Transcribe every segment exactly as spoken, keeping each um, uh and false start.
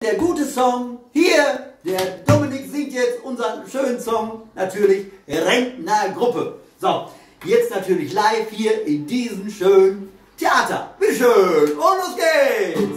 Der gute Song hier, der Dominik singt jetzt unseren schönen Song, natürlich Rentnergruppe. So, jetzt natürlich live hier in diesem schönen Theater. Bitteschön, und los geht's!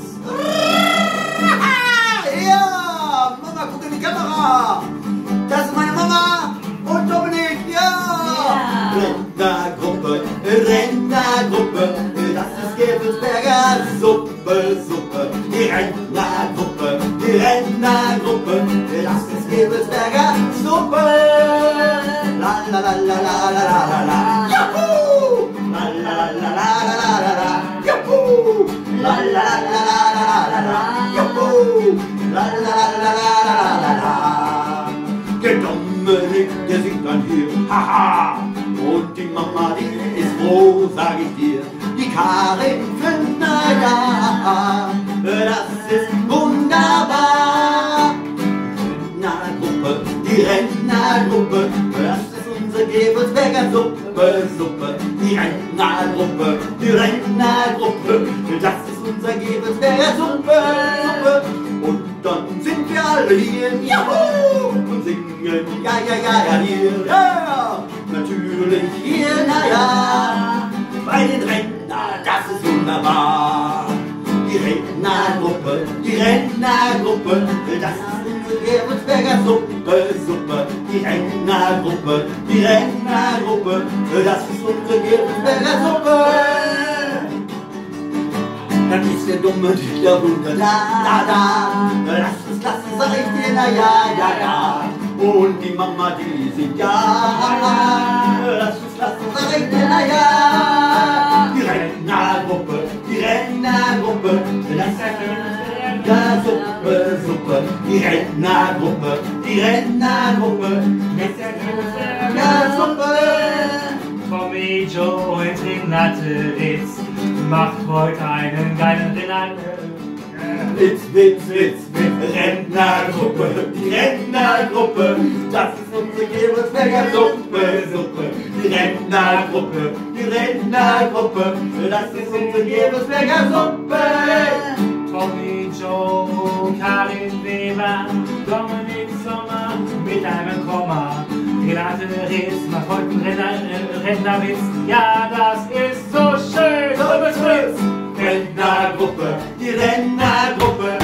Ja, Mama, guck in die Kamera! Das ist meine Mama und Dominik, ja! ja. Rentnergruppe, Rentnergruppe, das ist Gäbelsberger Suppe, Suppe. Die Rentnergruppe, die Rentnergruppe, das ist Gäbelsberger Suppe. La la la la la la la la, juhu! La la la la la la la, juhu! La la la la la la, juhu! La la la la la la. Der Dominik, der singt dann hier, haha! Und die Mama, die ist froh, sag ich dir. Die Karin Flintner, ja, das ist wunderbar. Rentnergruppe, die Rentnergruppe, das ist unsere Gäbelsberger Suppe, Suppe. Die Rentnergruppe, die Rentnergruppe, das ist unser Gäbelsberger Suppe, Suppe. Und dann sind wir alle hier, juhu, und singen, ja, ja, ja, ja, hier, ja, natürlich hier, naja, bei den Rentner, das ist wunderbar. Die Rentnergruppe, die Rentnergruppe, das ist unsere Gäbelsberger Suppe, Suppe. Die Rentnergruppe, die Rentnergruppe, das ist unsere Gäbelsberger Suppe. Dann ist der dumme der Wunder da, da, da. Lass es, lass es, sag ich dir, na ja, ja, ja. Und die Mama, die singt ja. Lass es, lass es, sag ich dir, na ja. Die Rentnergruppe, die Rentnergruppe, das ist der Suppe, Suppe. Die Rentnergruppe, die Rentnergruppe, das ist der Suppe. Tommy, Joe und Renate Ritz macht heute einen geilen Renner. Witz, Witz, Witz, Witz, Rentnergruppe, die Rentnergruppe, das ist unsere Gäbelsberger Suppe, Suppe. Die Rentnergruppe, die Rentnergruppe, das ist unsere Gäbelsberger Suppe. Tommy, Joe, Karin Weber, Dominik Sommer mit einem Komma. Renate Ritz macht heute einen Renner, äh, Rentnerwitz. Ja, das ist so schön. So, Rentnergruppe, die Rentnergruppe,